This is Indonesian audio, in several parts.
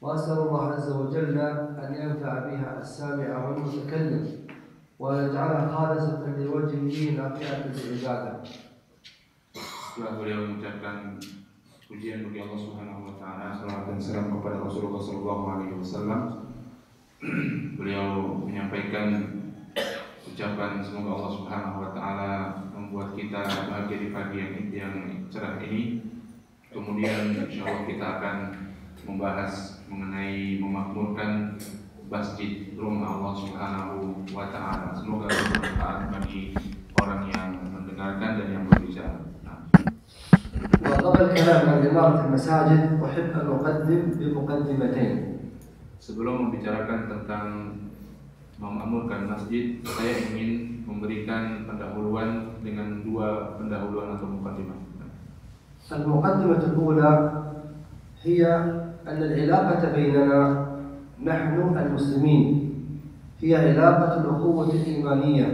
وأسأل الله عز وجل أن ينفع بها السامع والمتكلم ويجعلها خالصة لوجهه نافعة للعبادة. Setelah beliau mengucapkan pujian bagi Allah Subhanahu wa taala, salawat dan salam kepada Rasulullah sallallahu alaihi wasallam, beliau menyampaikan ucapan semoga Allah Subhanahu wa taala membuat kita bahagia di pagi yang cerah ini. Kemudian insyaallah kita akan membahas mengenai memakmurkan masjid rumah Allah Subhanahu wa taala. Semoga bermanfaat bagi orang yang mendengarkan dan yang berbicara. وقبل الكلام عن إمارة المساجد أحب أن أقدم بمقدمتين. Sebelum membicarakan tentang memakmurkan masjid, saya ingin memberikan pendahuluan dengan dua pendahuluan atau mukaddimah. المقدمة الأولى هي أن العلاقة بيننا نحن المسلمين هي علاقة الأخوة الإيمانية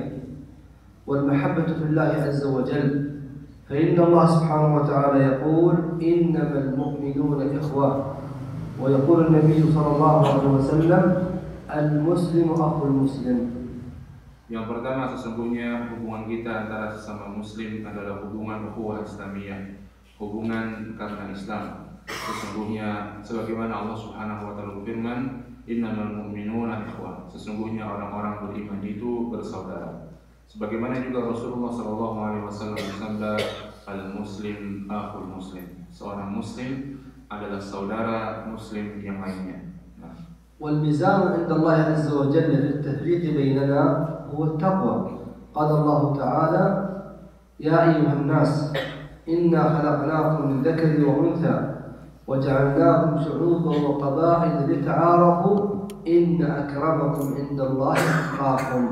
والمحبة في الله عز وجل، فإن الله سبحانه وتعالى يقول إنما المؤمنون إخوة، ويقول النبي صلى الله عليه وسلم المسلم أخو المسلم. Yang pertama, sesungguhnya hubungan kita antara sesama muslim adalah hubungan ukhuwah Islamiyah, hubungan karena Islam. Sesungguhnya sebagaimana Allah Subhanahu wa taala berfirman, innamal mu'minuna ikhwah, sesungguhnya orang-orang beriman itu bersaudara. Sebagaimana juga Rasulullah sallallahu alaihi wasallam bersabda, al-muslim akhul muslim, seorang muslim adalah saudara muslim yang lainnya. والميزان عند الله عز وجل للتفريق بيننا هو التقوى. قال الله تعالى يا أيها الناس إنا خلقناكم من ذكر وأنثى وجعلناكم شعوبا وقبائل لتعارفوا إن أكرمكم عند الله أتقاكم.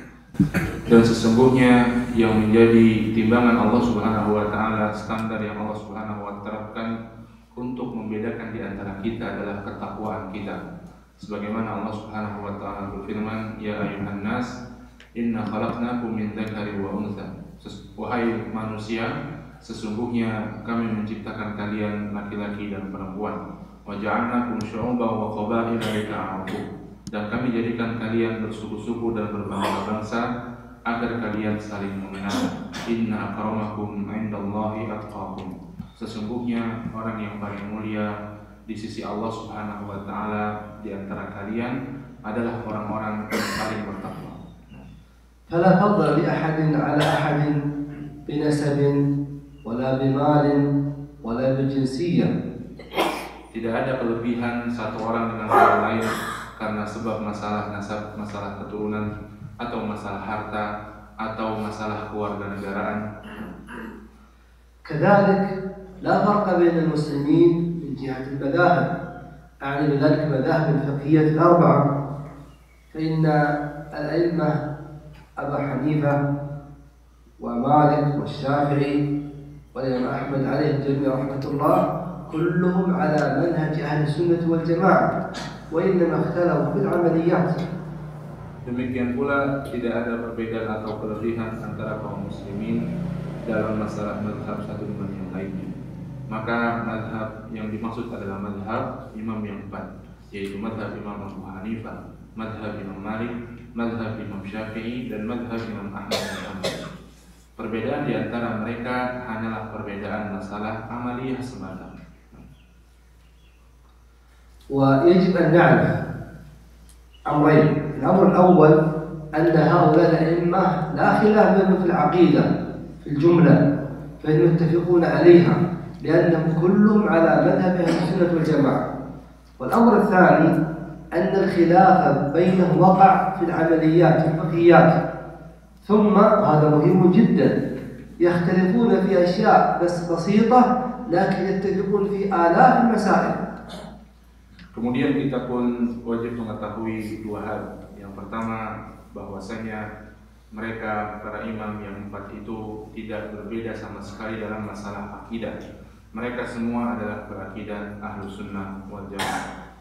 Dan sesungguhnya yang menjadi timbangan Allah Subhanahu wa taala, standar yang Allah Subhanahu wa taala terapkan untuk membedakan di antara kita adalah ketakwaan kita. Sebagaimana Allah Subhanahu wa taala berfirman, ya ayyuhan nas inna khalaqnakum min dzakari wa untha. Wahai manusia, sesungguhnya kami menciptakan kalian laki-laki dan perempuan. Wa ja'alnakum syu'uban wa qabaila lita'arafu. Dan kami jadikan kalian bersuku-suku dan berbangsa-bangsa agar kalian saling mengenal. Inna akramakum 'indallahi atqakum. Sesungguhnya orang yang paling mulia di sisi Allah Subhanahu wa taala di antara kalian adalah orang-orang yang paling bertakwa. فلا فضل لأحد على أحد بنسب ولا بمال ولا بجنسية. Tidak ada kelebihan satu orang dengan orang lain karena sebab masalah nasab, masalah keturunan, atau masalah harta, atau masalah kewarganegaraan. كذلك لا فرق بين المسلمين من جهة المذاهب، أعني بذلك المذاهب الفقهية الأربعة، فإن الأئمة أبا حنيفة ومالك والشافعي والإمام أحمد عليه الجميع رحمة الله كلهم على منهج أهل السنة والجماعة، وإنما اختلفوا في العمليات. Demikian pula tidak ada perbedaan atau kelebihan antara kaum muslimin dalam masalah mazhab satu dengan yang lainnya. Maka mazhab yang dimaksud adalah mazhab imam yang empat, yaitu mazhab Imam Abu Hanifah, mazhab Imam Malik, mazhab Imam Syafi'i, dan mazhab Imam Ahmad bin Hanbal. Perbedaan di antara mereka hanyalah perbedaan masalah amaliyah semata. ويجب أن نعرف أمرين. الأمر الأول أن هؤلاء الأئمة لا خلاف بينهم في العقيدة في الجملة، فإنهم يتفقون عليها لأنهم كلهم على مذهب أهل السنة والجماعة. والأمر الثاني أن الخلاف بينهم وقع في العمليات في الفقهيات، ثم هذا مهم جدا يختلفون في أشياء بس بسيطة لكن يتفقون في آلاف المسائل. Kemudian kita pun wajib mengetahui dua hal. Yang pertama, bahwasanya mereka para imam yang empat itu tidak berbeda sama sekali dalam masalah akidah. Mereka semua adalah berakidah Ahlus Sunnah wal Jamaah.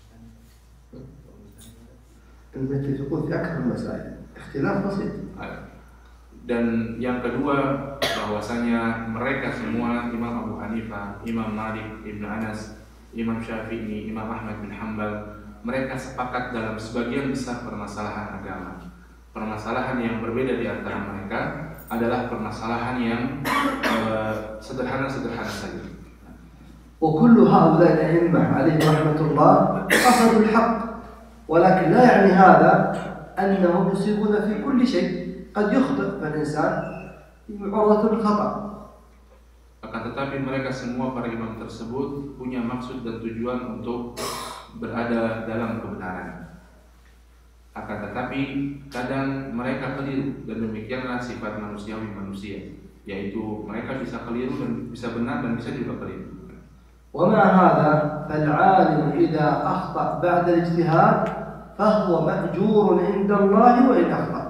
يتفقون في أكثر المسائل، اختلاف بسيط. Dan yang kedua, bahwasanya mereka semua, Imam Abu Hanifah, Imam Malik, Ibn Anas, Imam Syafi'i, Imam Ahmad bin Hanbal, mereka sepakat dalam sebagian besar permasalahan agama. Permasalahan yang berbeda di antara mereka adalah permasalahan yang sederhana-sederhana saja. وكل هؤلاء الأئمة عليهم رحمة الله قصدوا الحق، ولكن لا يعني هذا أنهم يصيبون في كل شيء، قد يخطئ فالإنسان عرضة للخطأ. Akan tetapi mereka semua para imam tersebut punya maksud dan tujuan untuk berada dalam kebenaran. Akan tetapi kadang mereka keliru, dan demikianlah sifat manusiawi manusia, yaitu mereka bisa keliru dan bisa benar dan bisa juga keliru. ومع هذا فالعالم إذا أخطأ بعد الاجتهاد فهو مأجور عند الله وإن أخطأ.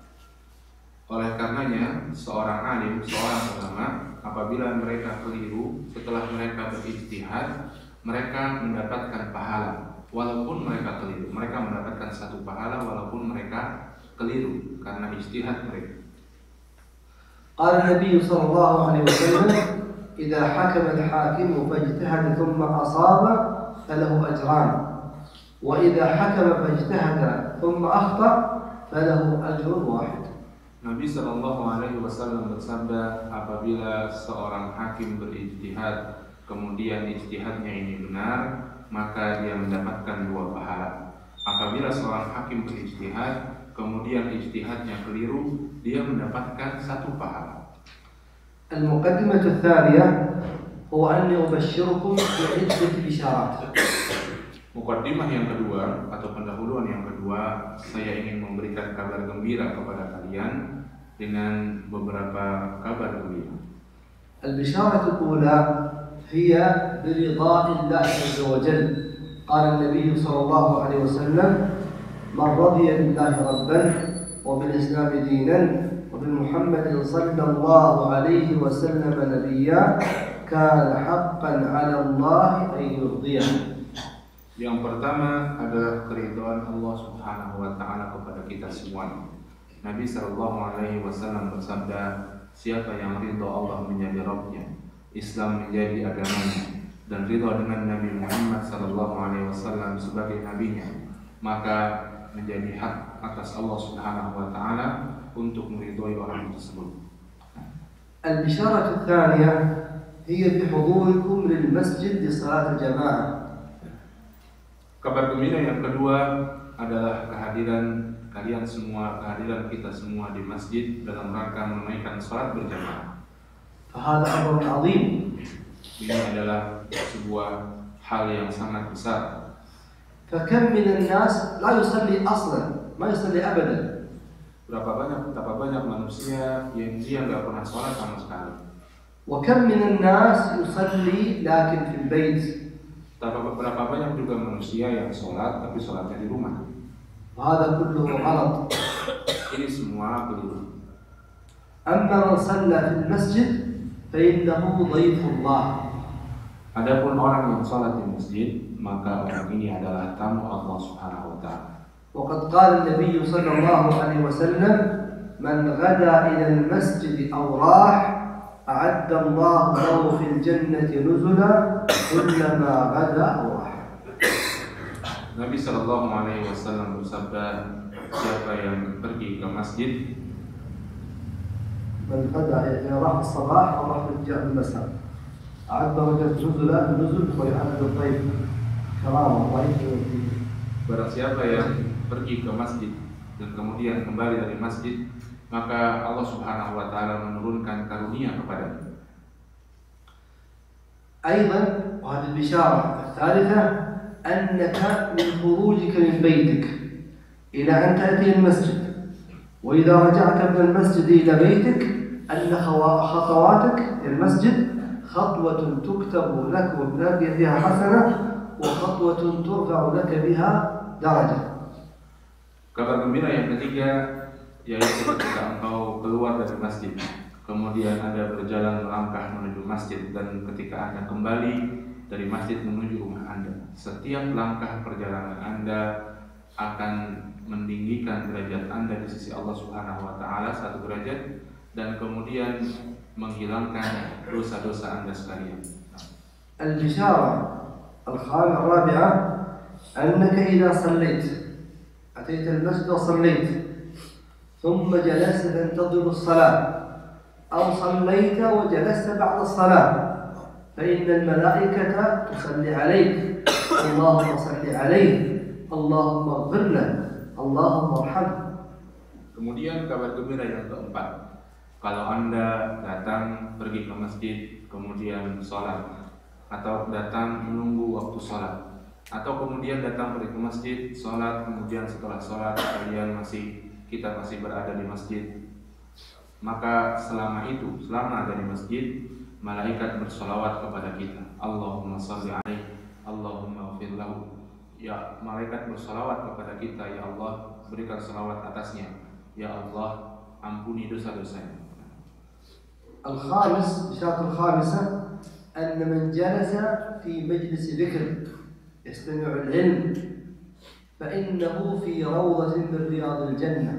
Oleh karenanya seorang alim, seorang ulama, apabila mereka keliru setelah mereka berijtihad, mereka mendapatkan pahala walaupun mereka keliru. Mereka mendapatkan satu pahala walaupun mereka keliru karena ijtihad mereka. قال النبي صلى الله عليه وسلم: إذا حكم الحاكم فاجتهد ثم أصاب فله أجران، وإذا حكم فاجتهد ثم أخطأ فله أجر واحد. Nabi Shallallahu Alaihi Wasallam bersabda, apabila seorang hakim berijtihad kemudian ijtihadnya ini benar, maka dia mendapatkan 2 pahala. Apabila seorang hakim berijtihad kemudian ijtihadnya keliru, dia mendapatkan 1 pahala. المقدمة الثانية هو أني أبشركم بعدة بشارات. Mukaddimah yang kedua atau pendahuluan yang kedua, saya ingin memberikan kabar gembira kepada kalian dengan beberapa kabar gembira. البشارة الأولى هي برضاء الله عز وجل. قال النبي صلى الله عليه وسلم: من رضي بالله ربا وبالإسلام دينا وبمحمد صلى الله عليه وسلم نبيا كان حقا على الله أن يرضيه. Yang pertama adalah keridhaan Allah Subhanahu wa taala kepada kita semua. Nabi sallallahu alaihi wasallam bersabda, siapa yang ridha Allah menjadi Rabbnya, Islam menjadi agamanya, dan ridha dengan Nabi Muhammad sallallahu alaihi wasallam sebagai nabinya, maka menjadi hak atas Allah Subhanahu wa taala untuk meridhai orang tersebut. البشارة الثانية هي بحضوركم للمسجد لصلاة الجماعة. Kabar gembira yang kedua adalah kehadiran kalian semua, kehadiran kita semua di masjid dalam rangka menunaikan salat berjamaah. فهذا أمر عظيم. Ini adalah sebuah hal yang sangat besar. فكم من الناس لا يصلي أصلا، ما يصلي أبدا. Berapa banyak manusia yang dia nggak pernah sholat sama sekali. وكم من الناس يصلي لكن في البيت. Berapa banyak juga manusia yang sholat tapi sholatnya di rumah. وهذا كله غلط. Ini semua keliru. أما من صلى في المسجد فإنه ضيف الله. Adapun orang yang sholat di masjid, maka orang ini adalah tamu Allah Subhanahu wa taala. وقد قال النبي صلى الله عليه وسلم: من غدا إلى المسجد أو راح أعد الله له في الجنة نزلا كلما غدا أو راح. Nabi Shallallahu Alaihi Wasallam bersabda, siapa yang pergi ke masjid, من غدا إلى راح الصباح أو راح المساء أعد له نزلا النزل ويعد الضيف كرامة ضيف. barang siapa yang pergi ke masjid dan kemudian kembali dari masjid, maka Allah Subhanahu wa taala menurunkan karunia kepadanya. أيضا وهذه البشارة الثالثة أنك من خروجك من بيتك إلى أن تأتي المسجد، وإذا رجعت من المسجد إلى بيتك أن خطواتك إلى المسجد خطوة تكتب لك وتلاقي فيها حسنة، وخطوة ترفع لك بها درجة. Kabar gembira yang ketiga yaitu ketika engkau keluar dari masjid, kemudian Anda berjalan melangkah menuju masjid, dan ketika Anda kembali dari masjid menuju rumah Anda, setiap langkah perjalanan Anda akan meninggikan derajat Anda di sisi Allah Subhanahu wa taala 1 derajat, dan kemudian menghilangkan dosa-dosa Anda sekalian. البشارة الرابعة أنك إذا صليت أتيت المسجد وصليت ثم جلست تنتظر الصلاة أو صليت وجلست بعد الصلاة فإن الملائكة تصلي عليك اللهم صل عليه اللهم اغفر له اللهم ارحمه. Kemudian kabar gembira yang keempat, kalau Anda datang pergi ke masjid kemudian sholat, atau datang menunggu waktu sholat, atau kemudian datang pergi ke masjid sholat, kemudian setelah sholat kita masih berada di masjid, maka selama ada di masjid, malaikat bersolawat kepada kita, Allahumma shalli alaihi Allahumma ighfir lahu. Ya, malaikat bersolawat kepada kita, ya Allah berikan salawat atasnya, ya Allah ampuni dosa-dosanya. الشرط الخامسة أن من جلس في مجلس ذكر يستمع العلم فإنه في روضة من رياض الجنة.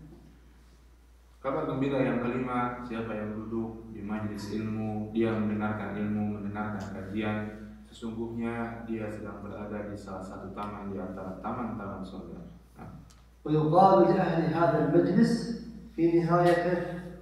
Kabar gembira yang kelima, siapa yang duduk di majelis ilmu, dia mendengarkan ilmu, mendengarkan kajian, sesungguhnya dia sedang berada di salah satu taman di antara taman-taman surga. ويقال لأهل هذا المجلس في نهايته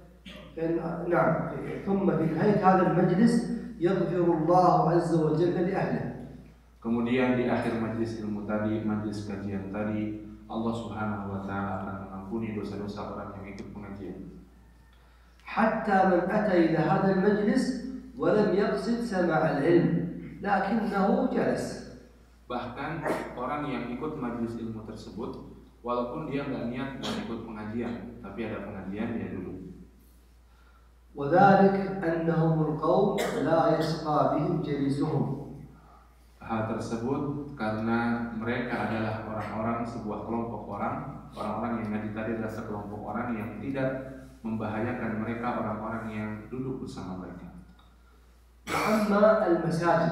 ثم في نهاية هذا المجلس يغفر الله عز وجل لأهله. Kemudian di akhir majelis ilmu tadi, majelis kajian tadi, Allah Subhanahu wa taala akan mengampuni dosa-dosa orang yang ikut pengajian. حتى من أتى إلى هذا المجلس ولم يقصد سماع العلم لكنه جلس. Bahkan orang yang ikut majelis ilmu tersebut, walaupun dia nggak niat mau ikut pengajian, tapi ada pengajian dia duduk. وذلك أنهم القوم لا يشقى بهم جليسهم. Hal tersebut karena mereka adalah orang-orang, sebuah kelompok orang-orang yang ngaji tadi adalah sekelompok orang yang tidak membahayakan mereka, orang-orang yang duduk bersama mereka. أما المساجد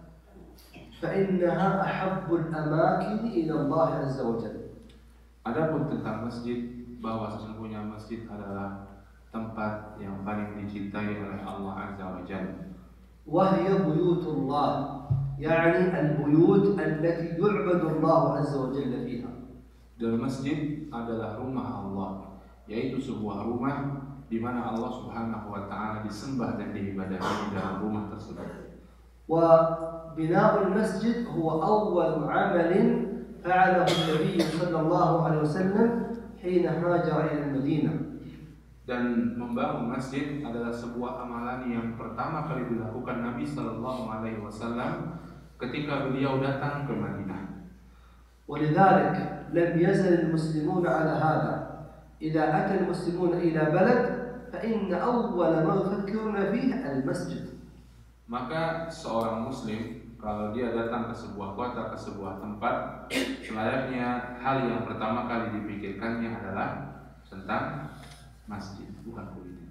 فإنها أحب الأماكن إلى الله عز وجل. Adapun tentang masjid, bahwa sesungguhnya masjid adalah tempat yang paling dicintai oleh Allah Azza wa Jalla. وهي بيوت الله يعني البيوت التي يعبد الله عز وجل فيها. Dan masjid adalah rumah Allah, yaitu sebuah rumah di mana Allah Subhanahu wa taala disembah dan diibadahi dalam rumah tersebut. وبناء المسجد هو أول عمل فعله النبي صلى الله عليه وسلم حين هاجر إلى المدينة. Dan membangun masjid adalah sebuah amalan yang pertama kali dilakukan Nabi Sallallahu Alaihi Wasallam ketika beliau datang ke Madinah. ولذلك لم يزل المسلمون على هذا. إذا أتى المسلمون إلى بلد فإن أول ما يفكرون فيه المسجد. Maka seorang Muslim kalau dia datang ke sebuah kota, ke sebuah tempat, selayaknya hal yang pertama kali dipikirkannya adalah tentang masjid, bukan politik.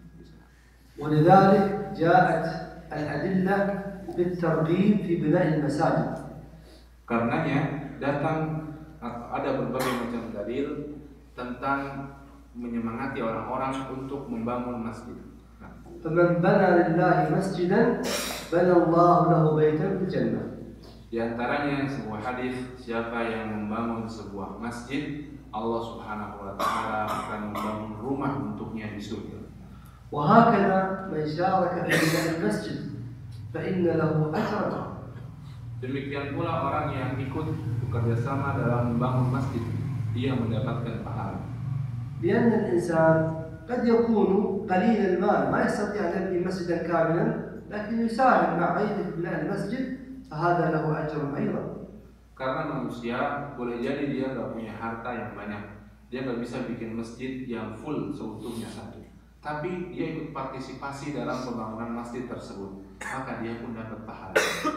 ولذلك جاءت الأدلة بالترغيب في بناء المساجد. Karenanya datang ada berbagai macam dalil tentang menyemangati orang-orang untuk membangun masjid. فمن بنى لله مسجدا بنى الله له بيتا في الجنة. Di antaranya sebuah hadis, siapa yang membangun sebuah masjid, Allah Subhanahu wa taala akan membangun rumah untuknya di surga. وهكذا من شارك في بناء المسجد فإن له أجرا. Demikian pula orang yang ikut bekerja sama dalam membangun masjid, dia mendapatkan pahala. لأن الإنسان قد يكون قليل المال ما يستطيع أن يبني مسجدا كاملا لكن يساهم مع غيره في بناء المسجد فهذا له أجر أيضا. Karena manusia boleh jadi dia nggak punya harta yang banyak, dia nggak bisa bikin masjid yang full seutuhnya satu, tapi dia ikut partisipasi dalam pembangunan masjid tersebut, maka dia pun dapat pahala.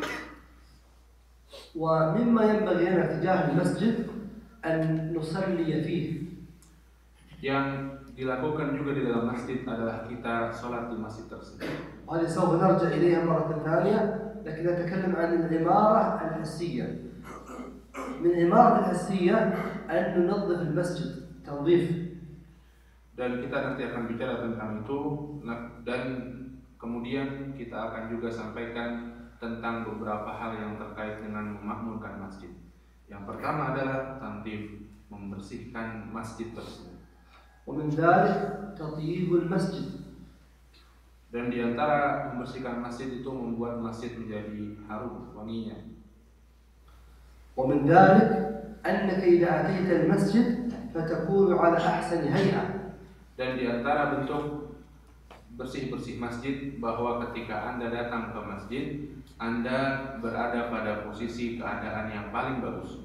ومما ينبغي لنا تجاه المسجد أن نصلي فيه. Yang dilakukan juga di dalam masjid adalah kita sholat di masjid tersebut. وهذه سوف نرجع إليها مرة ثانية لكن نتكلم عن العمارة الحسية. من العمارة الحسية أن ننظف المسجد تنظيف. Dan kita nanti akan bicara tentang itu, dan kemudian kita akan juga sampaikan tentang beberapa hal yang terkait dengan memakmurkan masjid. Yang pertama adalah tantif, membersihkan masjid tersebut. ومن ذلك تطييب المسجد. Dan di antara membersihkan masjid itu membuat masjid menjadi harum wanginya. ومن ذلك أنك إذا أتيت المسجد فتكون على أحسن هيئة. Dan di antara bentuk bersih-bersih masjid bahwa ketika Anda datang ke masjid, Anda berada pada posisi keadaan yang paling bagus.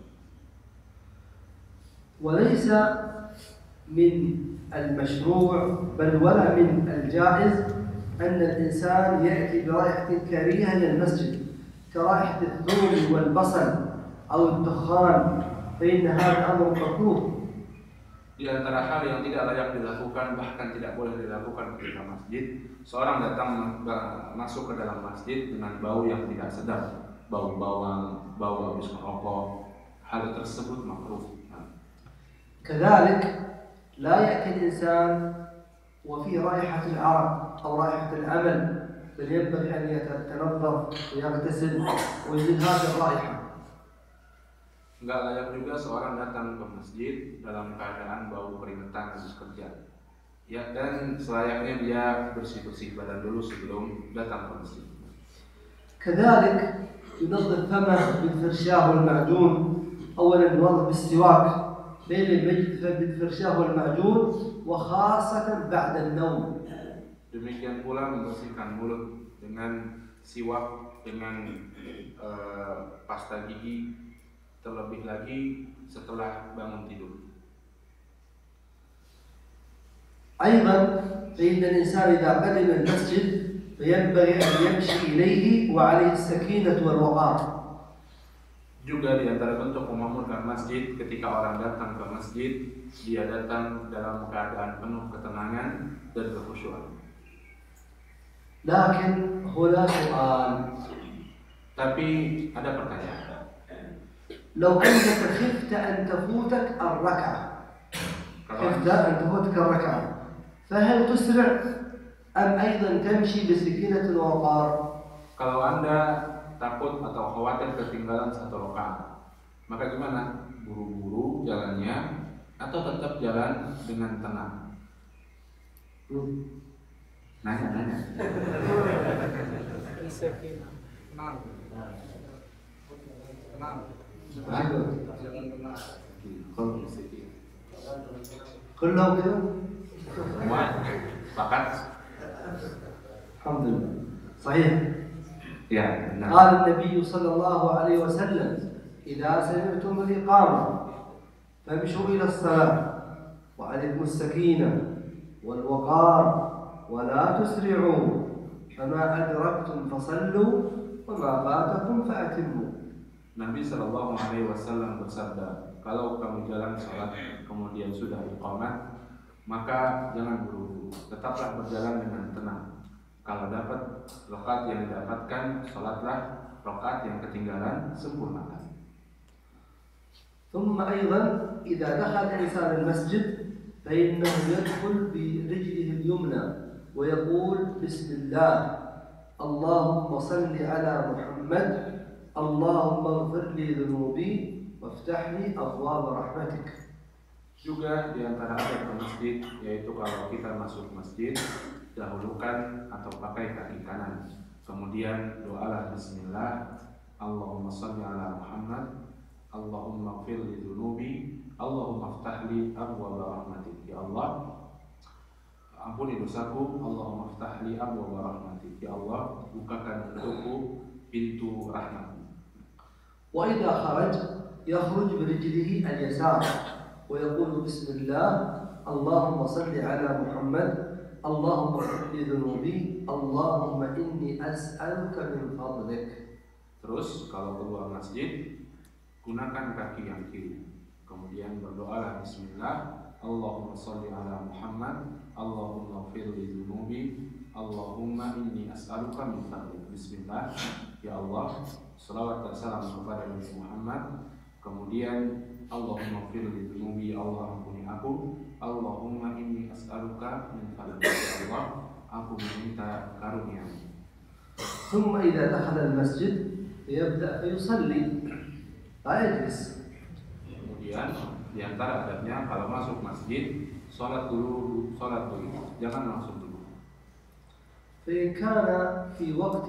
وليس من المشروع بل ولا من الجائز أن الإنسان يأتي برائحة كريهة للمسجد كرائحة الثوم والبصل أو الدخان، فإن هذا أمر مكروه. Di antara hal yang tidak layak dilakukan, bahkan tidak boleh dilakukan ketika masjid, seorang datang masuk ke dalam masjid dengan bau yang tidak sedap, bau bawang, bau habis merokok. Hal tersebut makruh. كذلك لا يأتي الإنسان وفيه رائحة العرق أو رائحة الأمل، بل ينبغي أن يتنظف ويغتسل ويزيل هذه الرائحة. Enggak layak juga seorang datang ke masjid dalam keadaan bau keringetan habis kerja. Ya, dan selayaknya dia bersih-bersih badan dulu sebelum datang ke masjid. كذلك ينظف فمه بالفرشاة والمعجون. أولا ينظف بالسواك بين المجد بالفرشاة والمعجون وخاصة بعد النوم. Demikian pula membersihkan mulut dengan siwak, dengan pasta gigi, terlebih lagi setelah bangun tidur. أيضا فإن الإنسان إذا قدم المسجد فينبغي أن يمشي إليه وعليه السكينة والوقار. Juga di antara bentuk memakmurkan masjid, ketika orang datang ke masjid, dia datang dalam keadaan penuh ketenangan dan kekhusyuan. لكن هنا سؤال. Tapi ada pertanyaan. لو أنك خفت أن تفوتك الركعة، فهل تسرع أم أيضا تمشي بسكينة ووقار؟ Kalau Anda takut atau khawatir ketinggalan satu rakaat, maka gimana? Buru-buru jalannya atau tetap jalan dengan tenang? Nanya. كلهم كده؟ Semua sepakat? الحمد لله. صحيح. Ya, benar. قال النبي صلى الله عليه وسلم: إذا سمعتم الإقامة فامشوا إلى الصلاة وعليكم السكينة والوقار ولا تسرعوا فما أدركتم فصلوا وما فاتكم فأتموا. Nabi Shallallahu Alaihi Wasallam bersabda, kalau kamu jalan sholat kemudian sudah iqamat, maka jangan buru-buru, tetaplah berjalan dengan tenang. Kalau dapat rakaat yang didapatkan, sholatlah rakaat yang ketinggalan, sempurnakan. ثم أيضا إذا دخل الإنسان المسجد فإنه يدخل برجله اليمنى ويقول بسم الله اللهم صل على محمد اللهم اغفر لي ذنوبي وافتح لي أبواب رحمتك. Juga di antara adab ke masjid, yaitu kalau kita masuk masjid, dahulukan atau pakai kaki kanan. Kemudian doalah bismillah, Allahumma shalli ala Muhammad, Allahumma ighfir li dzunubi, Allahumma iftah li abwaaba rahmatik. Ya Allah, ampuni dosaku, Allahumma iftah li abwaaba rahmatik. Ya Allah, bukakan untukku pintu rahmatmu. وإذا خرج يخرج برجله اليسار ويقول بسم الله اللهم صل على محمد اللهم اغفر لي ذنوبي اللهم إني أسألك من فضلك. Terus kalau keluar masjid, gunakan kaki yang kiri. Kemudian berdoalah bismillah, Allahumma shalli ala Muhammad, Allahumma ighfir li dzunubi, Allahumma inni as'aluka min fadlik. Bismillah, ya Allah, salawat dan salam kepada Nabi Muhammad. Kemudian Allahumma ighfir li dzunubi, Allah ampuni aku, Allahumma inni as'aluka min fadlik. Ya Allah, aku meminta karunia-Mu. ثم إذا دخل المسجد يبدأ فيصلي لا يجلس. Kemudian di antara adabnya kalau masuk masjid, sholat dulu, jangan langsung dulu. فإن كان في وقت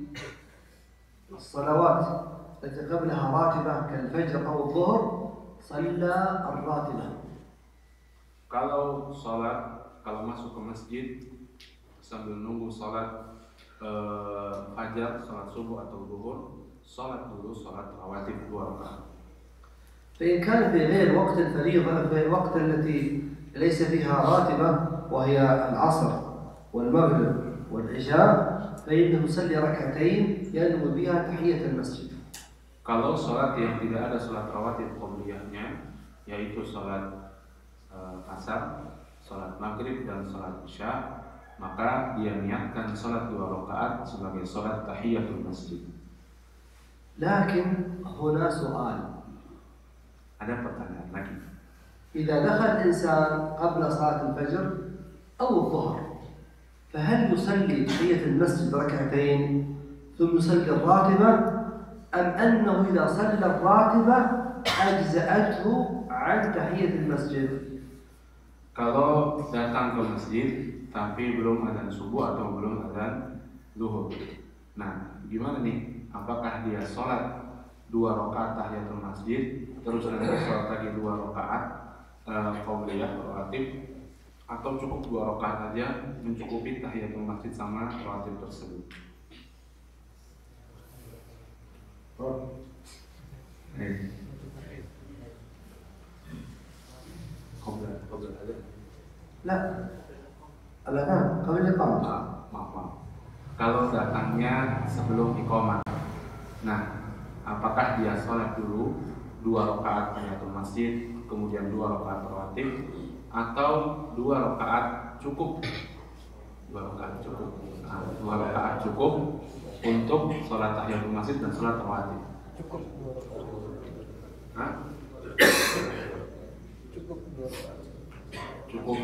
الصلوات التي قبلها راتبة كالفجر أو الظهر صلى الراتبة. Kalau masuk ke masjid sambil nunggu sholat fajar, sholat subuh atau zuhur, sholat dulu sholat rawatib 2 rakaat. فإن كان في غير وقت الفريضة في الوقت التي ليس فيها راتبة وهي العصر والمغرب والعشاء فإنه يصلي ركعتين ينوي بها تحية المسجد. Kalau sholat yang tidak ada sholat rawatib qabliyahnya, yaitu sholat asar, sholat maghrib dan sholat isya, maka dia niatkan sholat 2 rakaat sebagai sholat tahiyatul masjid. لكن هنا سؤال. Ada pertanyaan lagi. إذا دخل إنسان قبل صلاة الفجر أو الظهر فهل يصلي تحية المسجد ركعتين ثم يصلي الراتبة أم أنه إذا صلى الراتبة أجزأته عن تحية المسجد؟ Kalau datang ke masjid tapi belum adzan subuh atau belum adzan zuhur, nah gimana nih? Apakah dia sholat 2 rakaat tahiyatul masjid terus nanti sholat lagi 2 rakaat qabliyah rawatib, atau cukup 2 rakaat aja mencukupi tahiyatul masjid sama rawatib tersebut? قبل الأذان؟ لا الأذان قبل الإقامة. Maaf. Kalau datangnya sebelum iqamah, nah apakah dia sholat dulu 2 rakaat tahiyatul masjid, kemudian 2 rakaat rawatib, atau 2 rakaat cukup? 2 rakaat cukup untuk sholat tahiyatul masjid dan sholat rawatib. Cukup 2 rakaat. Cukup.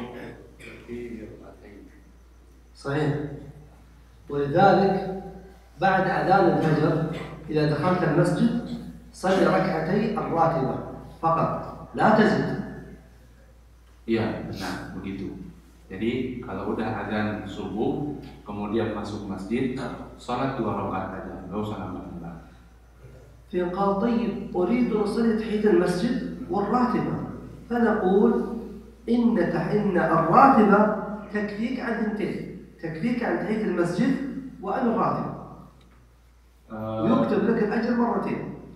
صحيح. ولذلك بعد أذان الفجر إذا دخلت المسجد صلي ركعتي الراتبة فقط لا تزد. Iya, benar begitu. Jadi kalau udah azan subuh kemudian masuk masjid, sholat 2 rakaat aja, nggak usah nambah-nambah. في قال طيب أريد أن أصلي تحية المسجد والراتبة فنقول إن الراتبة تكفيك عن ثنتين، تكفيك عن تحية المسجد وعن الراتبة ويكتب لك الأجر مرتين.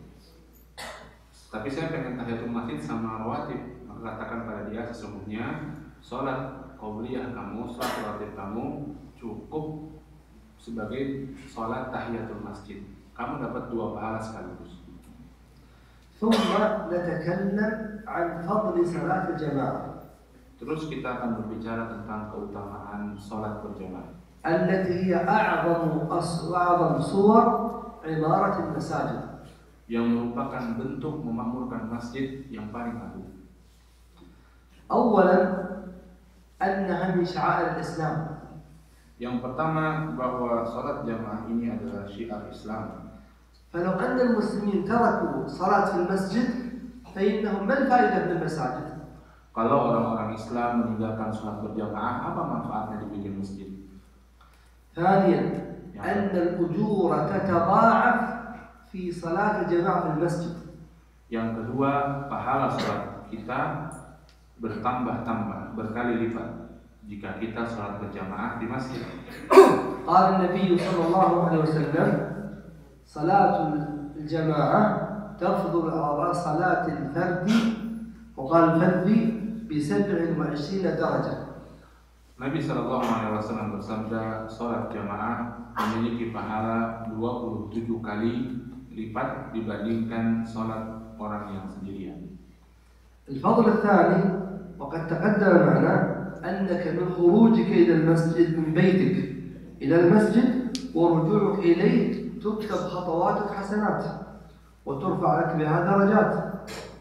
Tapi saya pengen tahiyatul masjid sama rawatib, maka katakan pada dia sesungguhnya sholat qabliyah kamu, sholat rawatib kamu cukup sebagai sholat tahiyatul masjid. Kamu dapat 2 pahala sekaligus. ثم نتكلم عن فضل صلاة الجماعة. Terus kita akan berbicara tentang keutamaan sholat berjamaah. التي هي أعظم صور عمارة المساجد. Yang merupakan bentuk memakmurkan masjid yang paling agung. أولا أنها من شعائر الإسلام. Yang pertama bahwa sholat jamaah ini adalah syiar Islam. فلو أن المسلمين تركوا صلاة في المسجد فإنهم ما الفائدة من المساجد؟ Kalau orang-orang Islam meninggalkan sholat berjamaah, apa manfaatnya dibikin masjid? ثانيا أن الأجور تتضاعف في صلاة الجماعة في المسجد. Yang kedua, pahala sholat kita bertambah-tambah, berkali lipat jika kita sholat berjamaah di masjid. قال النبي صلى الله عليه وسلم صلاة الجماعة تفضل على صلاة الفرد وقال الفرد ب27 درجة. Nabi SAW bersabda, sholat jamaah memiliki pahala 27 kali lipat dibandingkan sholat orang yang sendirian. الفضل الثاني وقد تقدم معنا أنك من خروجك إلى المسجد من بيتك إلى المسجد ورجوعك إليه تكتب خطواتك حسنات وترفع لك بها درجات.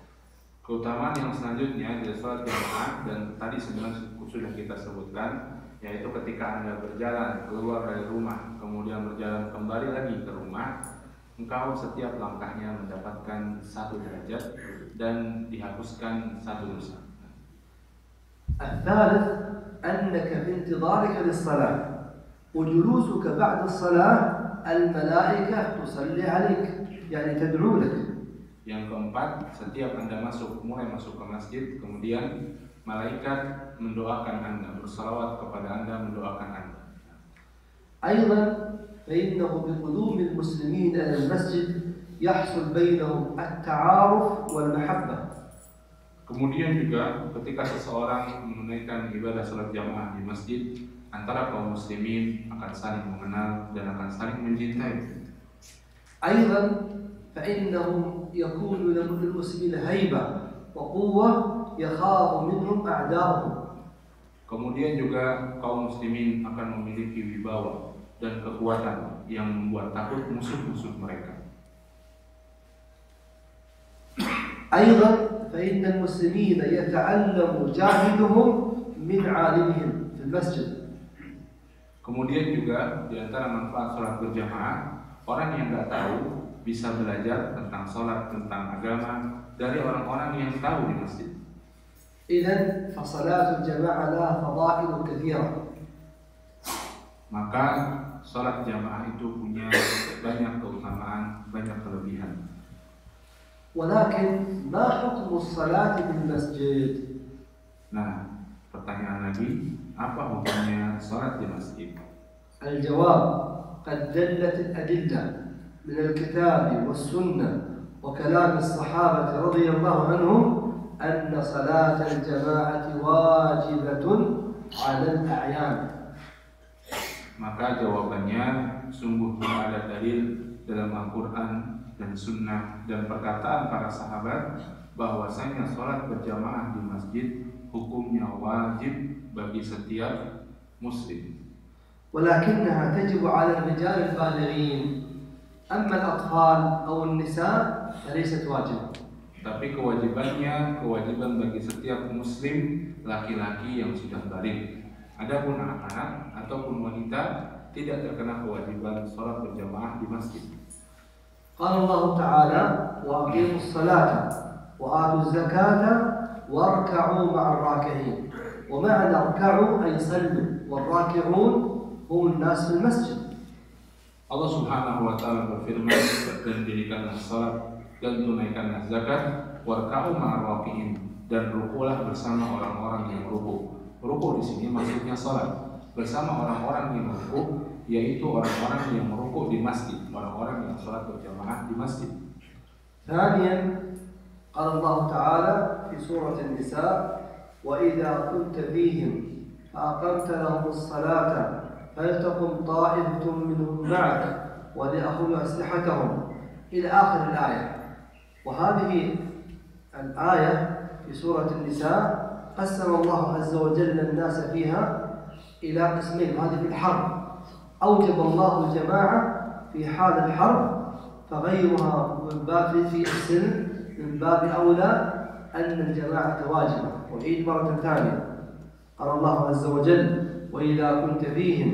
Keutamaan yang selanjutnya dari sholat jamaah, dan tadi sebenarnya sudah kita sebutkan, yaitu ketika Anda berjalan keluar dari rumah, kemudian berjalan kembali lagi ke rumah, engkau setiap langkahnya mendapatkan 1 derajat dan dihapuskan 1 dosa. الثالث أنك في انتظارك للصلاة وجلوسك بعد الصلاة الملائكة تصلي عليك يعني تدعو لك. Yang keempat, setiap Anda mulai masuk ke masjid, kemudian malaikat mendoakan Anda, bersalawat kepada Anda, mendoakan Anda. أيضا فإنه بقدوم المسلمين إلى المسجد يحصل بينهم التعارف والمحبة. Kemudian juga ketika seseorang menunaikan ibadah salat jamaah di masjid, antara kaum muslimin akan saling mengenal dan akan saling mencintai. أيضا فإنه يكون للمسلمين هيبة وقوة يخاف منهم أعداؤهم. Kemudian juga kaum muslimin akan memiliki wibawa dan kekuatan yang membuat takut musuh-musuh mereka. أيضا فإن المسلمين يتعلم جاهدهم من عالمهم في المسجد. Kemudian juga di antara manfaat sholat berjamaah, orang yang nggak tahu bisa belajar tentang sholat, tentang agama dari orang-orang yang tahu di masjid. إذن فصلاة الجماعة لها فضائل كثيرة. Maka sholat jamaah itu punya banyak keutamaan, banyak kelebihan. ولكن ما حكم الصلاة في المسجد؟ Nah, pertanyaan lagi, apa hukumnya sholat di masjid? الجواب قد دلت الأدلة من الكتاب والسنة وكلام الصحابة رضي الله عنهم أن صلاة الجماعة واجبة على الأعيان. Maka jawabannya sungguh ada dalil dalam Al-Quran dan Sunnah dan perkataan para sahabat bahwasanya sholat berjamaah di masjid hukumnya wajib bagi setiap muslim. ولكنها تجب على الرجال البالغين، أما الأطفال أو النساء فليست واجبة. Tapi kewajiban bagi setiap muslim laki-laki yang sudah balik. Adapun anak-anak ataupun wanita tidak terkena kewajiban sholat berjamaah di masjid. قال الله تعالى: وأقيموا الصلاة وآتوا الزكاة واركعوا مع الراكعين. ومعنى اركعوا أي صلوا، والراكعون هم الناس في المسجد. Allah Subhanahu wa taala berfirman, dan dirikanlah salat dan tunaikanlah zakat, warka'u ma'ar raki'in, dan rukulah bersama orang-orang yang ruku. Ruku di sini maksudnya salat bersama orang-orang yang ruku, yaitu orang-orang yang merukuk di masjid, orang-orang yang sholat berjamaah di masjid. ثانيا قال الله تعالى في سورة النساء: وإذا كنت فيهم فأقمت لهم الصلاة فلتقم طائفة منهم معك وليأخذوا أسلحتهم إلى آخر الآية. وهذه الآية في سورة النساء قسم الله عز وجل الناس فيها إلى قسمين. هذه في الحرب أوجب الله الجماعة في حال الحرب، فغيرها من باب في السلم من باب أولى أن الجماعة واجبة. وعيد مرة ثانية، قال الله عز وجل: وإذا كنت فيهم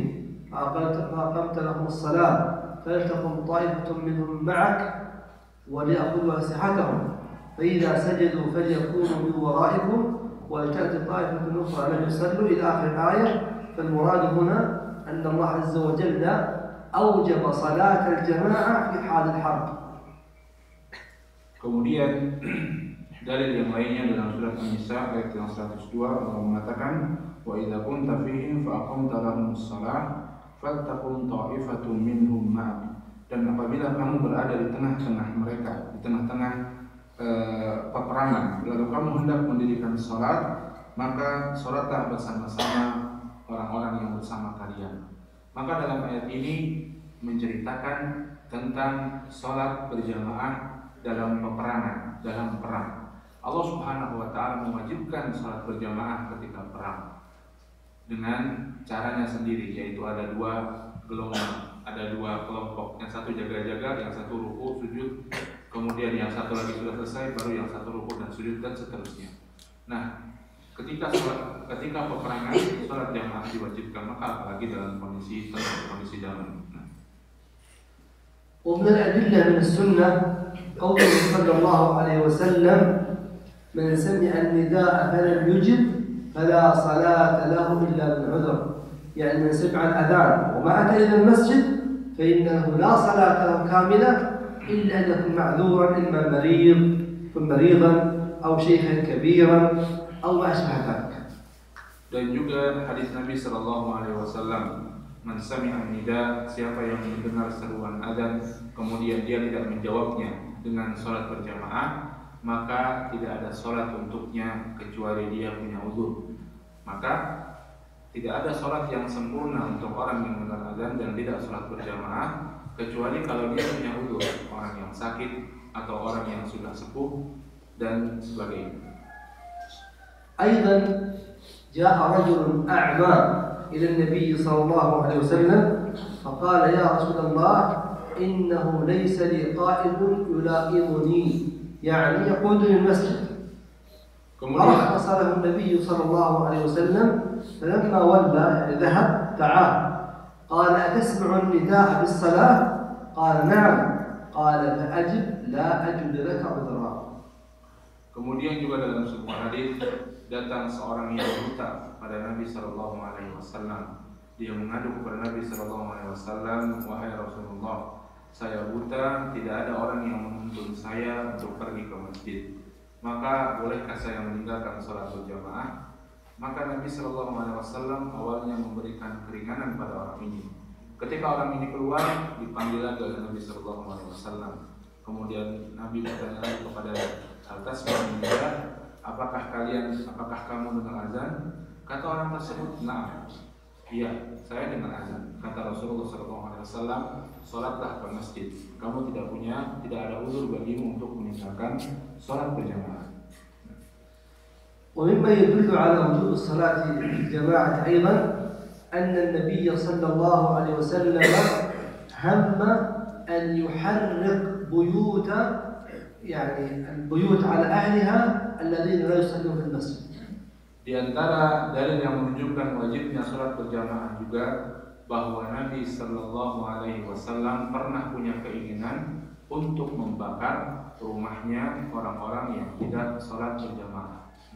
فأقمت لهم الصلاة فلتقم طائفة منهم معك وليأخذوا أسلحتهم فإذا سجدوا فليكونوا من ورائكم ولتأتي طائفة أخرى لم يصلوا إلى آخر الآية. فالمراد هنا أن الله عز وجل أوجب صلاة الجماعة في حال الحرب. Kemudian dalil yang lainnya dalam surat An-Nisa ayat yang 102, Allah mengatakan, wa idza kunta fihim fa aqamta lahumus shalah faltaqum ta'ifatun minhum ma'ak. Dan apabila kamu berada di tengah-tengah mereka, di tengah-tengah peperangan, lalu kamu hendak mendirikan salat, maka salatlah bersama-sama orang-orang yang bersama kalian. Maka dalam ayat ini menceritakan tentang salat berjamaah dalam peperangan, dalam perang. Allah Subhanahu wa taala mewajibkan salat berjamaah ketika perang dengan caranya sendiri, yaitu ada 2 gelombang, ada 2 kelompok, yang satu jaga-jaga, yang satu ruku sujud, kemudian yang satu lagi sudah selesai, baru yang satu ruku dan sujud, dan seterusnya. Nah, ketika peperangan sholat jamaah diwajibkan, maka apalagi dalam kondisi damai. ومن الأدلة من السنة قوله صلى الله عليه وسلم من سمع النداء فلم يجب فلا صلاة له إلا بالعذر، يعني من سمع الأذان وما أتى إلى المسجد فإنه لا صلاة له كاملة إلا أن يكون معذورا، إما مريضا أو شيخا كبيرا أو ما أشبه ذلك. Dan juga hadis Nabi Sallallahu Alaihi Wasallam, man sami'a nida, siapa yang mendengar seruan azan kemudian dia tidak menjawabnya dengan sholat berjamaah, maka tidak ada sholat untuknya kecuali dia punya uzur. Maka tidak ada sholat yang sempurna untuk orang yang mendengar azan dan tidak sholat berjamaah kecuali kalau dia punya uzur, orang yang sakit atau orang yang sudah sepuh dan sebagainya. أيضا جاء رجل أعمى إلى النبي صلى الله عليه وسلم فقال يا رسول الله إنه ليس لي قائد يلائمني، يعني يقودني المسجد. فرخص له النبي صلى الله عليه وسلم، فلما ولى ذهب دعاه قال أتسمع النداء بالصلاة؟ قال نعم. قال فأجب لا أجد لك عذرا. Kemudian juga dalam sebuah hadis datang seorang yang buta pada Nabi Sallallahu Alaihi Wasallam. Dia mengadu kepada Nabi Sallallahu Alaihi Wasallam, wahai Rasulullah, saya buta, tidak ada orang yang menuntun saya untuk pergi ke masjid. Maka bolehkah saya meninggalkan sholat berjamaah? Maka Nabi Sallallahu Alaihi Wasallam awalnya memberikan keringanan pada orang ini. Ketika orang ini keluar, dipanggil lagi oleh Nabi Sallallahu Alaihi Wasallam. Kemudian Nabi bertanya kepada atas manusia, apakah kamu dengar azan? Kata orang tersebut, nah, iya, saya dengar azan. Kata Rasulullah SAW, sholatlah ke masjid. Kamu tidak ada uzur bagimu untuk meninggalkan sholat berjamaah. ومما يدل على وجوب الصلاة بالجماعة أيضا أن النبي صلى الله عليه وسلم هم أن يحرق بيوت، يعني البيوت على أهلها الذين لا يصلون في المسجد. Di antara dalil yang menunjukkan wajibnya sholat berjamaah juga bahwa Nabi Sallallahu Alaihi Wasallam pernah punya keinginan untuk membakar rumahnya orang-orang yang tidak sholat berjamaah.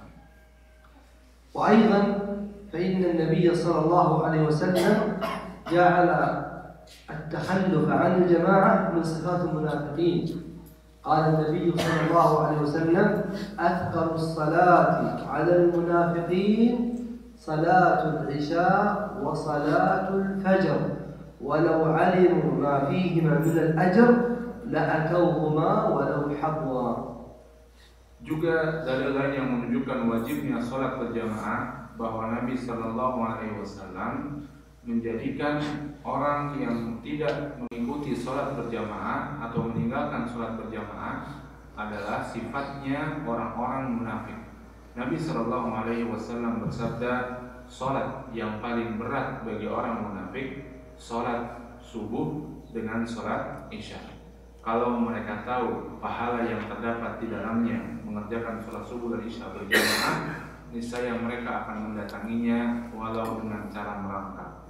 وأيضا فإن النبي صلى الله عليه وسلم جعل التخلف عن الجماعة من صفات المنافقين. قال النبي صلى الله عليه وسلم أثقل الصلاة على المنافقين صلاة العشاء وصلاة الفجر ولو علموا ما فيهما من الأجر لأتوهما ولو حبوا. Juga dalil lain yang menunjukkan wajibnya sholat berjamaah bahwa Nabi Sallallahu Alaihi Wasallam menjadikan orang yang tidak mengikuti sholat berjamaah atau meninggalkan sholat berjamaah adalah sifatnya orang-orang munafik. Nabi Sallallahu Alaihi Wasallam bersabda, sholat yang paling berat bagi orang munafik sholat subuh dengan sholat isya. Kalau mereka tahu pahala yang terdapat di dalamnya mengerjakan sholat subuh dan isya berjamaah, niscaya mereka akan mendatanginya walau dengan cara merangkak.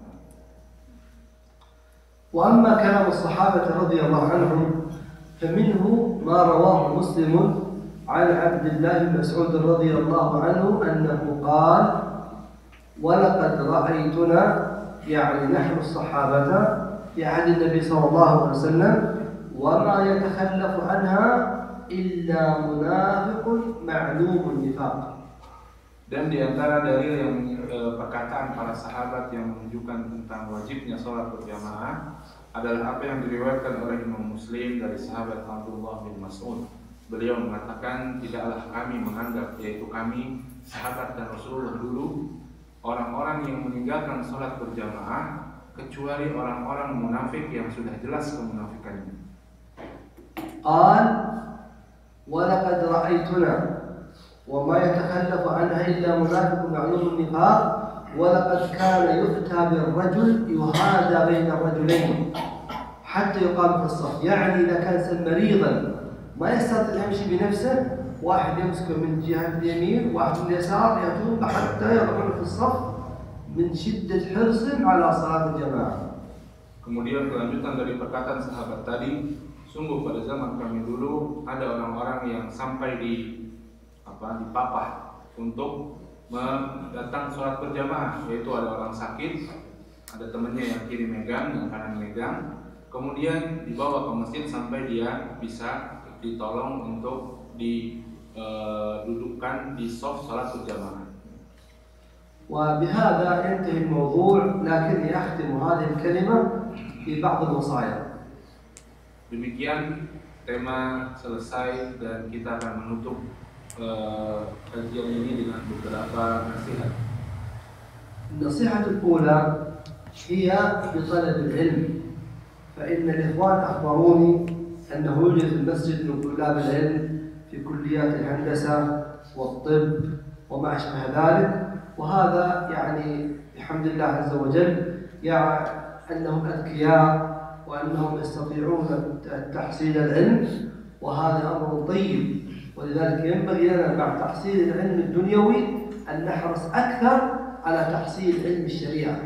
وأما كلام الصحابة رضي الله عنهم فمنه ما رواه مسلم عن عبد الله بن مسعود رضي الله عنه أنه قال ولقد رأيتنا، يعني نحن الصحابة في عهد النبي صلى الله عليه وسلم وما يتخلف عنها إلا منافق معلوم النفاق. Dan di antara dalil yang perkataan para sahabat yang menunjukkan tentang wajibnya sholat berjamaah adalah apa yang diriwayatkan oleh Imam Muslim dari sahabat Abdullah bin Mas'ud. Beliau mengatakan, tidaklah kami menganggap, yaitu kami sahabat dan Rasulullah dulu, orang-orang yang meninggalkan sholat berjamaah kecuali orang-orang munafik yang sudah jelas kemunafikannya. قال ولقد رأيتنا وما يتخلف عنها إلا منافق معلوم النفاق ولقد كان يؤتى بالرجل يهادى بين الرجلين حتى يقام في الصف، يعني إذا كان مريضا ما يستطيع يمشي بنفسه واحد يمسكه من جهة اليمين واحد من اليسار يأتون حتى يضعون في الصف من شدة حرصهم على صلاة الجماعة. Kemudian kelanjutan dari perkataan sahabat tadi, sungguh pada zaman kami dulu ada orang-orang yang sampai dipapah untuk datang sholat berjamaah, yaitu ada orang sakit, ada temannya yang kiri megang, yang kanan megang, kemudian dibawa ke masjid sampai dia bisa ditolong untuk didudukkan di shaf sholat berjamaah. وبهذا ينتهي الموضوع، لكني أختم هذه الكلمة ببعض الوصايا. Demikian tema selesai dan kita akan menutup kajian ini dengan beberapa nasihat. النصيحة الأولى هي بطلب العلم، فإن الإخوان أخبروني أنه يوجد في المسجد من طلاب العلم في كليات الهندسة والطب وما أشبه ذلك، وهذا يعني بحمد الله عز وجل يعني أنهم أذكياء وأنهم يستطيعون تحصيل العلم، وهذا أمر طيب. ولذلك ينبغي لنا مع تحصيل العلم الدنيوي أن نحرص أكثر على تحصيل علم الشريعة.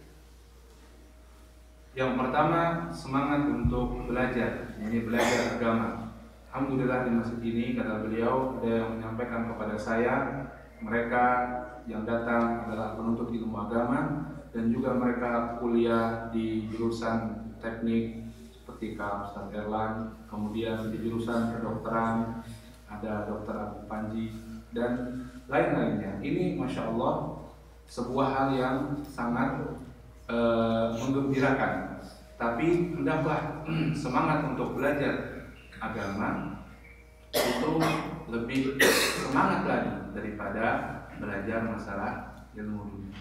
Yang pertama, semangat untuk belajar, ini belajar agama. Alhamdulillah di masjid ini, kata beliau, ada yang menyampaikan kepada saya, mereka yang datang adalah penuntut ilmu agama dan juga mereka kuliah di jurusan teknik seperti Kak Ustaz Erlan, kemudian di jurusan kedokteran ada Dr. Abu Panji dan lain-lainnya. Ini Masya Allah sebuah hal yang sangat menggembirakan. Tapi hendaklah semangat untuk belajar agama itu lebih semangat lagi daripada belajar masalah ilmu dunia.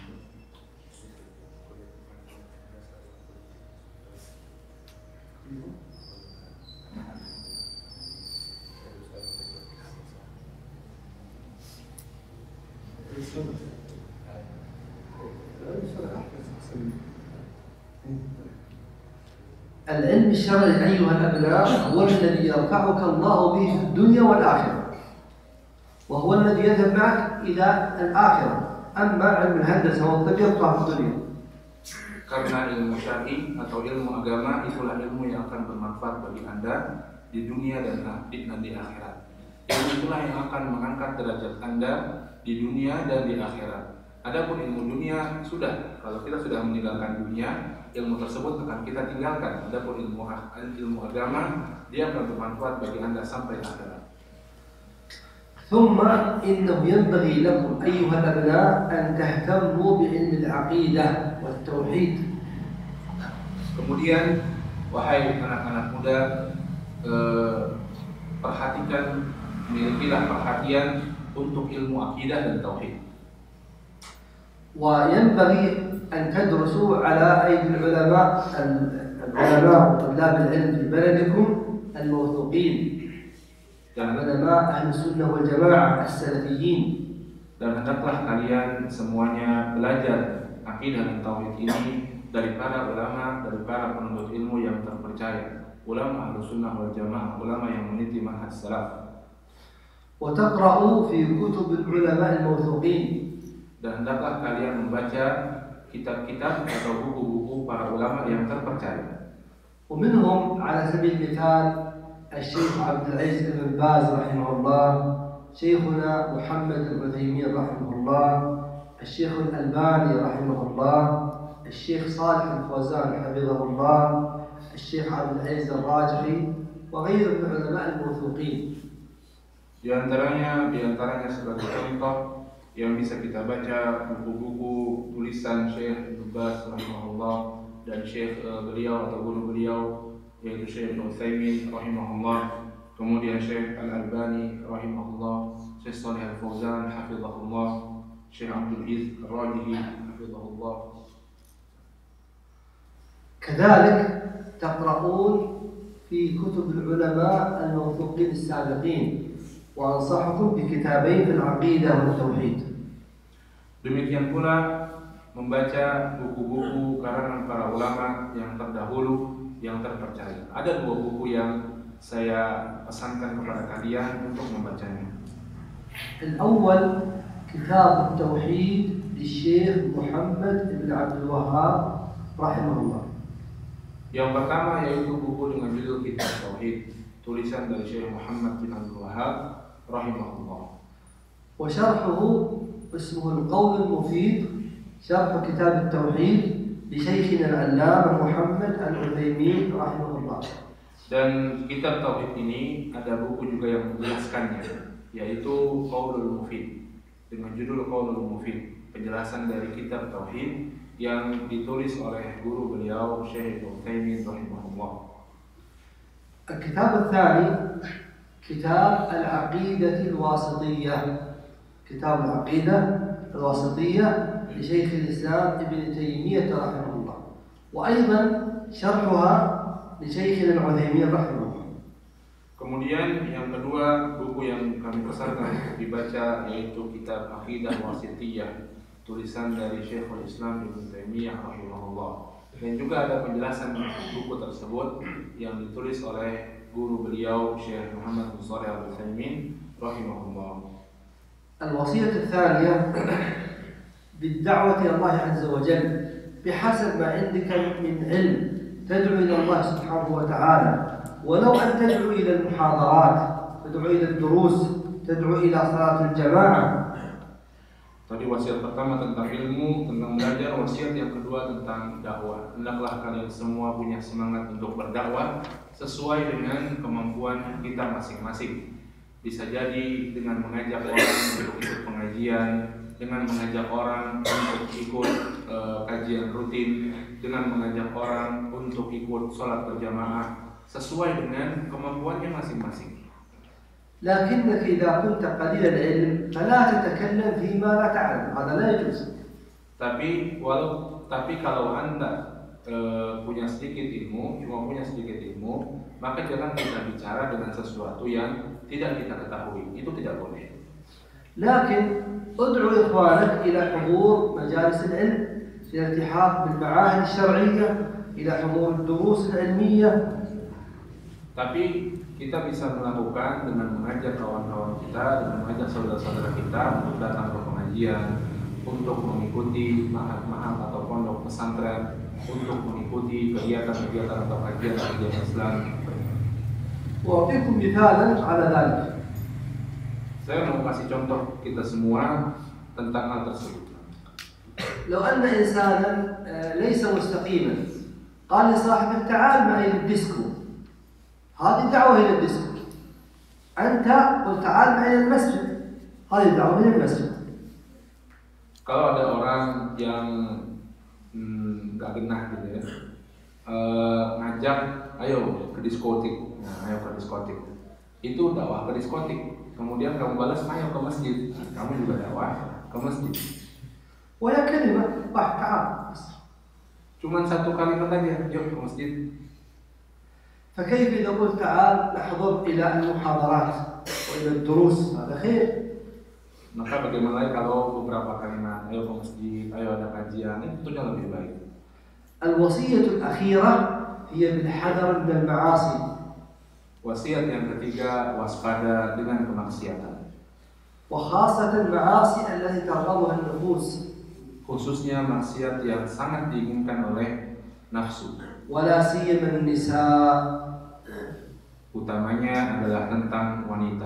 العلم الشرعي أيها الأبناء هو الذي يرفعك الله به في الدنيا والآخرة، وهو الذي يذهب معك إلى الآخرة. أما علم الهندسة والطب يرفع في الدنيا. Karena ilmu syar'i atau ilmu agama itulah ilmu yang akan bermanfaat bagi Anda di dunia dan di akhirat. Ilmu itulah yang akan mengangkat derajat Anda di dunia dan di akhirat. Adapun ilmu dunia sudah, kalau kita sudah meninggalkan dunia, ilmu tersebut akan kita tinggalkan. Adapun ilmu agama, dia akan bermanfaat bagi Anda sampai akhirat. ثم إنه ينبغي لكم أيها الأبناء أن تهتموا بعلم العقيدة والتوحيد. Kemudian, wahai anak-anak muda, perhatikan, milikilah perhatian untuk ilmu akidah dan tauhid. وينبغي أن تدرسوا على أيدي العلماء وطلاب العلم في بلدكم الموثوقين، علماء أهل السنة والجماعة السلفيين. Dan hendaklah kalian semuanya belajar akidah dan tauhid ini dari para ulama, dari para penuntut ilmu yang terpercaya, ulama ahlu sunnah wal jamaah, ulama yang meniti manhaj salaf. وتقرأوا في كتب العلماء الموثوقين. Dan hendaklah kalian membaca kitab-kitab atau buku-buku para ulama yang terpercaya. ومنهم على سبيل المثال الشيخ عبد العزيز بن باز رحمه الله، شيخنا محمد العثيمين رحمه الله، الشيخ الألباني رحمه الله، الشيخ صالح الفوزان حفظه الله، الشيخ عبد العزيز الراجحي وغيره من العلماء الموثوقين. Di antaranya sebagai contoh yang bisa kita baca buku-buku tulisan Syekh Ibnu Baz rahimahullah dan Syekh beliau atau guru beliau yaitu Syekh Utsaimin rahimahullah, kemudian Syekh Al-Albani rahimahullah, Syekh Shalih Al-Fauzan hafizahullah, Syekh Abdul Aziz Ar-Rajihi hafizahullah. كذلك تقرؤون في كتب العلماء الموثوقين السابقين، وأنصحكم بكتابين في العقيدة والتوحيد. Demikian pula membaca buku-buku karangan para ulama yang terdahulu yang terpercaya. Ada dua buku yang saya pesankan kepada kalian untuk membacanya. الأول كتاب التوحيد للشيخ محمد بن عبد الوهاب رحمه الله. Yang pertama yaitu buku dengan judul Kitab Tauhid, tulisan dari Syekh Muhammad bin Abdul Wahab rahimahullah. وشرحه اسمه القول المفيد شرح كتاب التوحيد لشيخنا العلامة محمد العثيمين رحمه الله. Dan kitab Tauhid ini ada buku juga yang menjelaskannya, yaitu Qaulul Mufid dengan judul Qaulul Mufid, penjelasan dari kitab Tauhid yang ditulis oleh guru beliau Syekh Utsaimin rahimahullah. الكتاب الثاني كتاب العقيدة الواسطية، كتاب العقيدة الواسطية لشيخ الإسلام ابن تيمية رحمه الله، وأيضا شرحها لشيخنا العثيمين رحمه الله. Kemudian yang kedua buku yang kami pesankan untuk dibaca yaitu kitab Aqidah Wasithiyah, tulisan dari Syekhul Islam Ibnu Taimiyah rahimahullah. Dan juga ada penjelasan buku tersebut yang ditulis oleh guru beliau Syekh Muhammad bin Shalih Al-Utsaimin rahimahullah. الوصية الثانية بالدعوة إلى الله عز وجل بحسب ما عندك من علم، تدعو إلى الله سبحانه وتعالى، ولو أن تدعو إلى المحاضرات، تدعو إلى الدروس، تدعو إلى صلاة الجماعة. Tadi wasiat pertama tentang ilmu, tentang belajar. Wasiat yang kedua tentang dakwah. Hendaklah kalian semua punya semangat untuk berdakwah sesuai dengan kemampuan kita masing-masing. Bisa jadi dengan mengajak orang untuk ikut pengajian, dengan mengajak orang untuk ikut kajian rutin, dengan mengajak orang untuk ikut sholat berjamaah, sesuai dengan kemampuannya masing-masing. لكنك إذا كنت قليل العلم فلا تتكلم فيما لا تعلم، هذا لا يجوز. Tapi kalau Anda punya sedikit ilmu, cuma punya sedikit ilmu, maka jangan kita bicara dengan sesuatu yang tidak kita ketahui. Itu tidak boleh. لكن ادعو إخوانك إلى حضور مجالس العلم، إلى الالتحاق بالمعاهد الشرعية، إلى حضور الدروس العلمية. Tapi kita bisa melakukan dengan mengajak kawan-kawan kita, dengan mengajak saudara-saudara kita untuk datang ke pengajian, untuk mengikuti mahad-mahad atau pondok pesantren, untuk mengikuti kegiatan-kegiatan atau kajian Islam. وأعطيكم مثالا على ذلك. Saya mau kasih contoh kita semua tentang hal tersebut. لو أن إنسانا ليس مستقيما قال لصاحبه تعال معي للديسكو، هذه دعوة إلى الديسكو. أنت قل تعال معي للمسجد، هذه دعوة إلى المسجد. Kalau ada orang yang nggak genah gitu ya, ngajak ayo ke diskotik, nah, ayo ke diskotik, itu dakwah ke diskotik. Kemudian kamu balas ayo ke masjid, nah, kamu juga dakwah ke masjid. ويا كلمة تعال، cuman satu kalimat aja, yuk ke masjid. فكيف إذا قلت تعال نحضر إلى المحاضرات وإلى الدروس، هذا خير. Maka bagaimana kalau beberapa kalimat, ayo ke masjid, ayo ada kajian, itu tentunya lebih baik. الوصية الأخيرة هي بالحذر من المعاصي. Wasiat yang ketiga, waspada dengan kemaksiatan. وخاصة المعاصي التي ترغبها النفوس. Khususnya maksiat yang sangat diinginkan oleh nafsu. ولا سيما النساء. Utamanya adalah tentang wanita.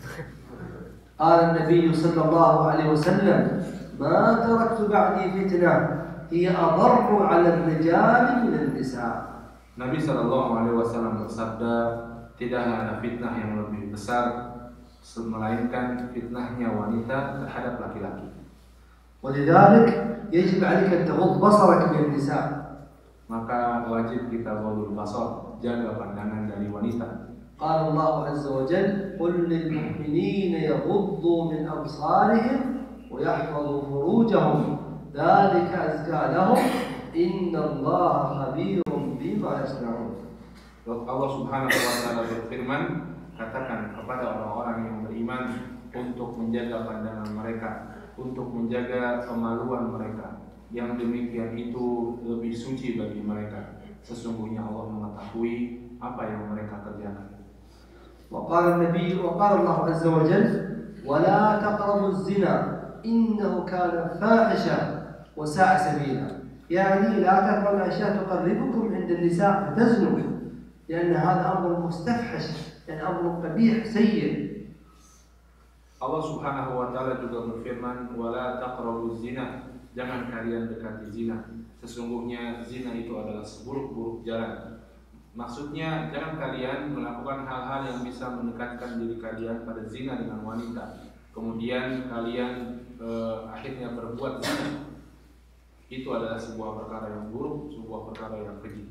قال النبي صلى الله عليه وسلم ما تركت بعدي فتنة هي أضر على الرجال من النساء. Nabi SAW bersabda, tidaklah ada fitnah yang lebih besar melainkan fitnahnya wanita terhadap laki-laki. ولذلك يجب عليك أن تغض بصرك من النساء. Maka wajib kita ghadul basar, jaga pandangan dari wanita. قال الله عز وجل قل للمؤمنين يغضوا من أبصارهم ويحفظوا فروجهم ذلك أزكى لهم إن الله خبير بما يصنعون. Allah Subhanahu wa taala berfirman, katakan kepada orang-orang yang beriman untuk menjaga pandangan mereka, untuk menjaga kemaluan mereka. Yang demikian itu lebih suci bagi mereka. Sesungguhnya Allah mengetahui apa yang mereka kerjakan. وقال النبي وقال الله عز وجل ولا تقربوا الزنا إنه كان فاحشة وساء سبيلا. يعني لا تفعلوا الأشياء تقربكم عند النساء فتزنوا، لأن هذا أمر مستفحش، يعني أمر قبيح سيء. Allah Subhanahu wa taala juga berfirman, "Wala taqrabuz zina." Jangan kalian dekati zina. Sesungguhnya zina itu adalah seburuk-buruk jalan. Maksudnya jangan kalian melakukan hal-hal yang bisa mendekatkan diri kalian pada zina dengan wanita. Kemudian kalian akhirnya berbuat zina. Itu adalah sebuah perkara yang buruk, sebuah perkara yang keji.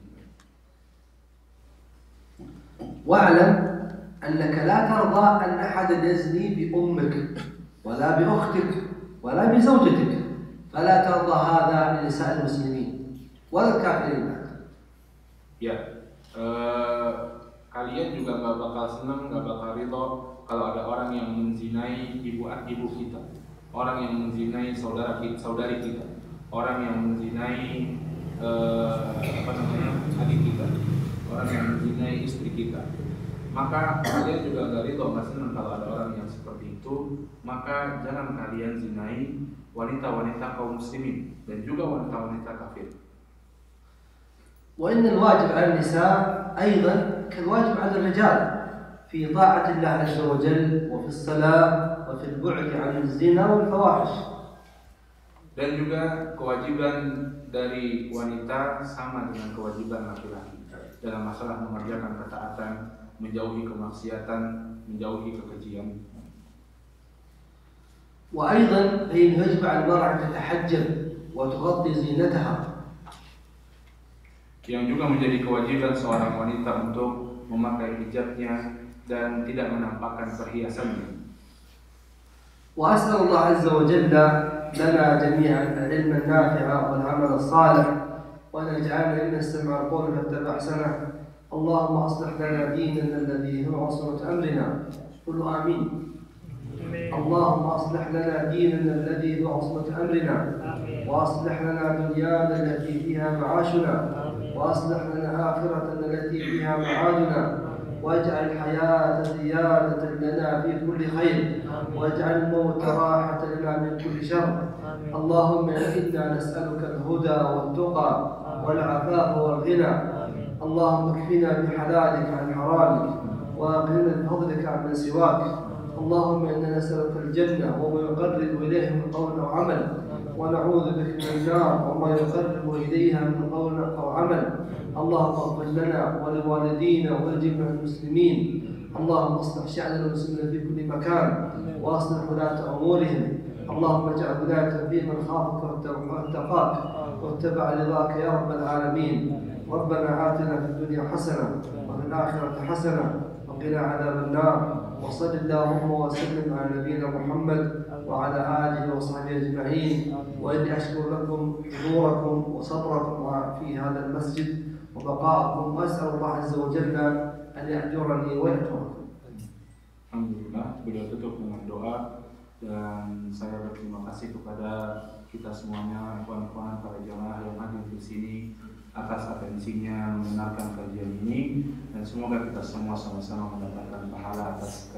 واعلم أنك لا ترضى أن أحد يزني بأمك ولا بأختك ولا بزوجتك، فلا ترضى هذا لنساء المسلمين ولا الكافرين. Ya, kalian juga nggak bakal senang, nggak bakal ridho kalau ada orang yang menzinai ibu kita, orang yang menzinai saudari kita, orang yang menzinai adik kita, orang yang menzinai istri kita. Maka kalian juga nggak ridho, nggak senang kalau ada orang yang seperti itu. Maka jangan kalian zinai wanita-wanita kaum muslimin dan juga wanita-wanita kafir. وإن الواجب على النساء أيضا كالواجب على الرجال في طاعة الله عز وجل وفي الصلاة وفي البعد عن الزنا والفواحش. Dan juga kewajiban dari wanita sama dengan kewajiban laki-laki dalam masalah mengerjakan ketaatan, menjauhi kemaksiatan, menjauhi kekejian. وأيضا فإن يجب على المرأة أن تتحجب وتغطي زينتها. Yang juga menjadi kewajiban seorang wanita untuk memakai hijabnya dan tidak menampakkan perhiasannya. وأسأل الله عز وجل لنا جميعا العلم النافع والعمل الصالح، وأن يجعلنا ممن يستمع القول فيتبع أحسنه. اللهم أصلح لنا ديننا الذي هو عصمة أمرنا. قولوا آمين. اللهم أصلح لنا ديننا الذي هو عصمة أمرنا، وأصلح لنا دنيانا التي فيها معاشنا، وأصلح لنا آخرتنا التي فيها معادنا، واجعل الحياة زيادة لنا في كل خير، واجعل الموت راحة لنا من كل شر. اللهم إنا نسألك الهدى والتقى والعفاف والغنى. اللهم اكفنا بحلالك عن حرامك، واغننا بفضلك عن من سواك. اللهم إنا نسألك الجنة وما يقرب إليه من قول أو عمل، ونعوذ بك من النار وما يقرب إليها من قول أو عمل. اللهم اغفر لنا ولوالدينا ولجميع المسلمين. اللهم اصلح شأن المسلمين في كل مكان، واصلح ولاة أمورهم. اللهم اجعل ولاية في من خافك واتقاك واتبع رضاك يا رب العالمين. ربنا آتنا في الدنيا حسنة وفي الآخرة حسنة وقنا عذاب النار. وصل اللهم وسلم على نبينا محمد وعلى آله وصحبه أجمعين. وإني أشكر لكم حضوركم وصبركم في هذا المسجد وبقاءكم، وأسأل الله عز وجل أن يأجرني ويأجركم. Alhamdulillah, beliau tutup dengan doa, dan saya berterima kasih kepada kita semuanya, kawan-kawan para jamaah yang hadir di sini atas atensinya mendengarkan kajian ini, dan semoga kita semua sama-sama mendapatkan pahala atas